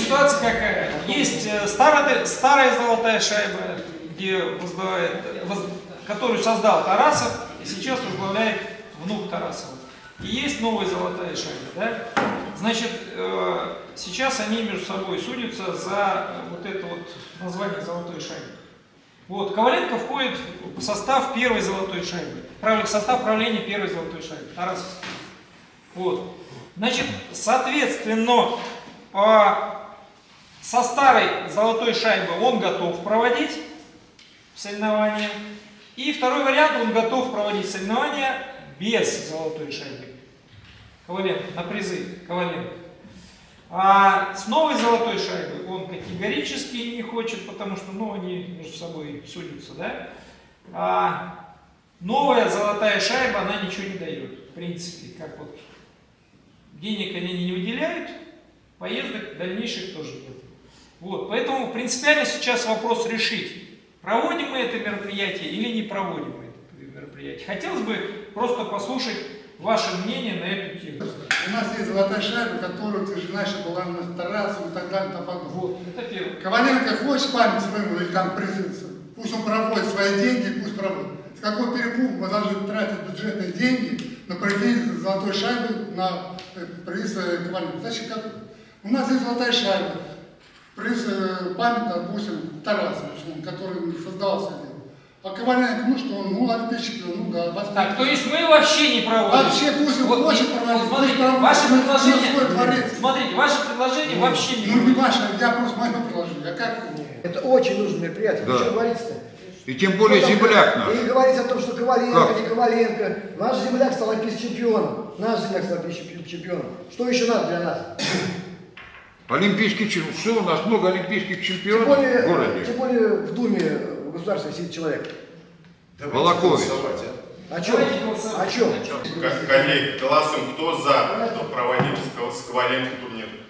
ситуация какая? Есть старая золотая шайба, которую создал Тарасов, и сейчас возглавляет внук Тарасова. И есть новая золотая шайба. Да? Значит, сейчас они между собой судятся за вот это вот название золотой шайбы. Вот, Коваленко входит в состав первой золотой шайбы, в состав правления первой золотой шайбы, Тарасовской. Вот. Значит, соответственно, со старой золотой шайбы он готов проводить соревнования. И второй вариант, он готов проводить соревнования без золотой шайбы. Коваленко, на призы Коваленко. А с новой золотой шайбой он категорически не хочет, потому что они между собой судятся. Да? А новая золотая шайба, она ничего не дает. В принципе, как вот денег они не выделяют, поездок дальнейших тоже нет. Вот, поэтому принципиально сейчас вопрос решить, проводим мы это мероприятие или не проводим мы это мероприятие. Хотелось бы просто послушать ваше мнение на эту тему. У нас есть золотая шайба, которая утверждена, что была на Тарасове и так далее. Вот, это первое. Коваленко хочет память своему, или там пусть он проводит свои деньги, пусть проводит. С какой перепугу мы должны тратить бюджетные деньги на проведение золотой шайбы на приз Коваленко? Значит, как у нас есть золотая шайба, приз память, допустим, Тарасов, который создался. А Коваленко, он олимпийский чемпион, да. Так, то есть мы вообще не проводим? Вообще, пусть он хочет проводить. Смотрите, ваше предложение вообще не не ваше, я просто мое предложение. Это очень нужное мероприятие. Да. Что говорится-то? И тем более земляк наш. И говорится о том, что Коваленко, не Коваленко. Наш земляк стал олимпийским чемпионом. Что еще надо для нас? Олимпийский чемпион. Что у нас много олимпийских чемпионов в городе? Тем более в Думе государства сидит человек. Волокович. О чем? О чем? Коллеги, голосуем, кто за, кто проводил с Коваленко турнир?